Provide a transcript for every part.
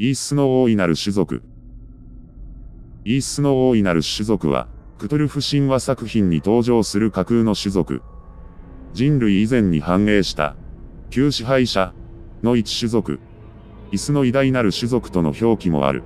イースの大いなる種族。イースの大いなる種族は、クトゥルフ神話作品に登場する架空の種族。人類以前に繁栄した、旧支配者の一種族。イスの偉大なる種族との表記もある。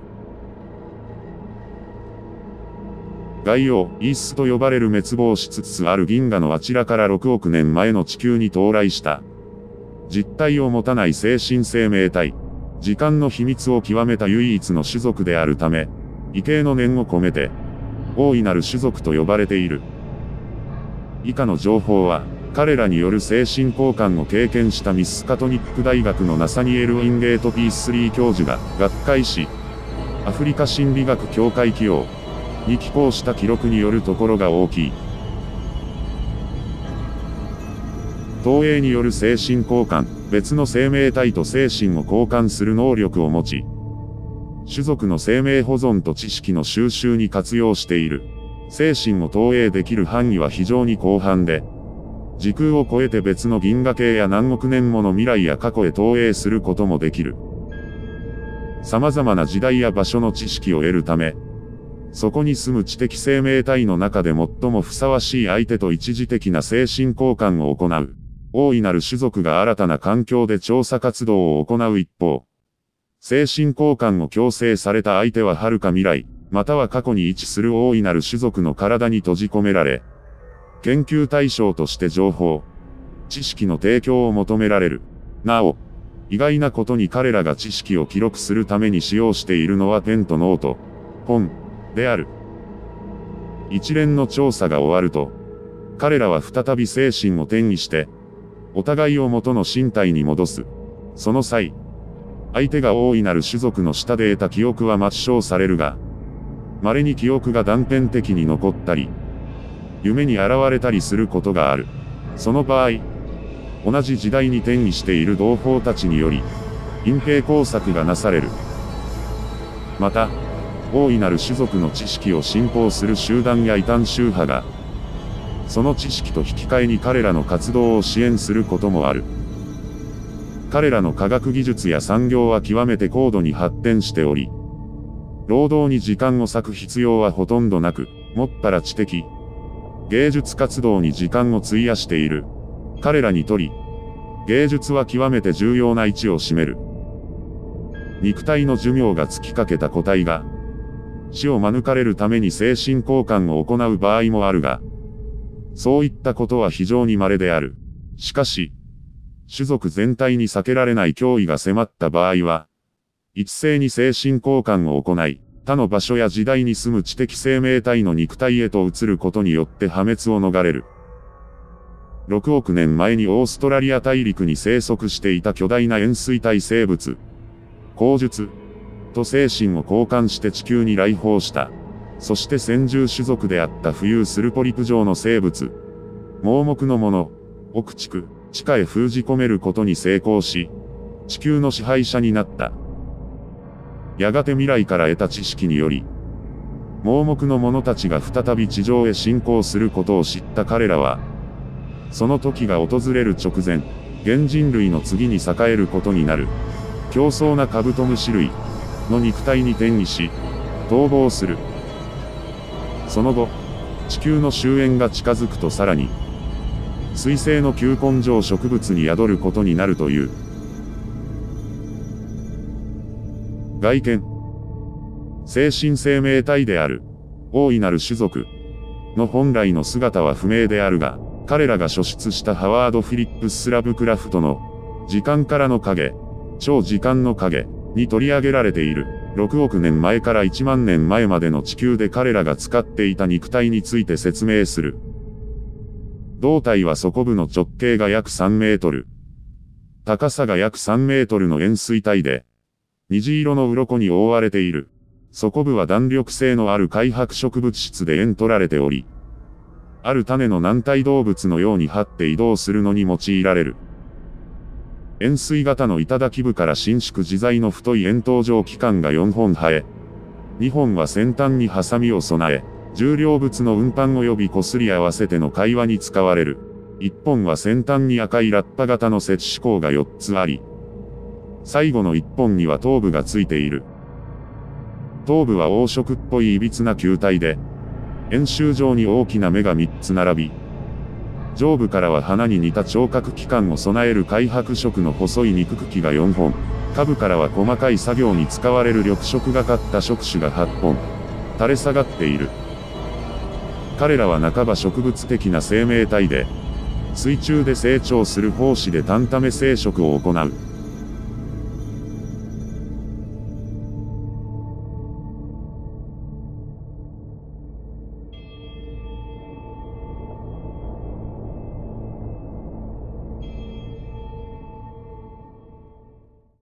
概要、イースと呼ばれる滅亡しつつある銀河のあちらから6億年前の地球に到来した。実体を持たない精神生命体。時間の秘密を極めた唯一の種族であるため、畏敬の念を込めて、大いなる種族と呼ばれている。以下の情報は、彼らによる精神交換を経験したミスカトニック大学のナサニエル・ウィンゲート・ピースリー教授が、学会誌、アフリカ心理学協会起用に寄稿した記録によるところが大きい。投影による精神交換、別の生命体と精神を交換する能力を持ち、種族の生命保存と知識の収集に活用している。精神を投影できる範囲は非常に広範で、時空を超えて別の銀河系や何億年もの未来や過去へ投影することもできる。様々な時代や場所の知識を得るため、そこに住む知的生命体の中で最もふさわしい相手と一時的な精神交換を行う。大いなる種族が新たな環境で調査活動を行う一方、精神交換を強制された相手は遥か未来、または過去に位置する大いなる種族の体に閉じ込められ、研究対象として情報、知識の提供を求められる。なお、意外なことに彼らが知識を記録するために使用しているのはペンとノート、本である。一連の調査が終わると、彼らは再び精神を転移して、お互いを元の身体に戻す。その際、相手が大いなる種族の下で得た記憶は抹消されるが、稀に記憶が断片的に残ったり、夢に現れたりすることがある。その場合、同じ時代に転移している同胞たちにより、隠蔽工作がなされる。また、大いなる種族の知識を信奉する集団や異端宗派が、その知識と引き換えに彼らの活動を支援することもある。彼らの科学技術や産業は極めて高度に発展しており、労働に時間を割く必要はほとんどなく、もっぱら知的、芸術活動に時間を費やしている。彼らにとり、芸術は極めて重要な位置を占める。肉体の寿命が尽きかけた個体が、死を免れるために精神交換を行う場合もあるが、そういったことは非常に稀である。しかし、種族全体に避けられない脅威が迫った場合は、一斉に精神交換を行い、他の場所や時代に住む知的生命体の肉体へと移ることによって破滅を逃れる。6億年前にオーストラリア大陸に生息していた巨大な円錐体生物、口述と精神を交換して地球に来訪した。そして先住種族であった浮遊するポリプ状の生物、盲目のものを駆逐、地下へ封じ込めることに成功し、地球の支配者になった。やがて未来から得た知識により、盲目の者たちが再び地上へ侵攻することを知った彼らは、その時が訪れる直前、現人類の次に栄えることになる、強壮なカブトムシ類の肉体に転移し、逃亡する。その後、地球の終焉が近づくとさらに、水星の球根上植物に宿ることになるという。外見。精神生命体である、大いなる種族の本来の姿は不明であるが、彼らが所出したハワード・フィリップス・ラブクラフトの、時間からの影、超時間の影に取り上げられている。6億年前から1万年前までの地球で彼らが使っていた肉体について説明する。胴体は底部の直径が約3メートル。高さが約3メートルの円錐体で、虹色の鱗に覆われている。底部は弾力性のある開白植物質で円取られており、ある種の軟体動物のように張って移動するのに用いられる。円錐型の頂部から伸縮自在の太い円筒状器官が4本生え、2本は先端にハサミを備え、重量物の運搬及び擦り合わせての会話に使われる。1本は先端に赤いラッパ型の接種孔が4つあり、 最後の1本には頭部がついている。頭部は黄色っぽい歪な球体で、円周状に大きな目が3つ並び、上部からは花に似た聴覚器官を備える灰白色の細い肉茎が4本、下部からは細かい作業に使われる緑色がかった触手が8本、垂れ下がっている。彼らは半ば植物的な生命体で、水中で成長する胞子で単ため生殖を行う。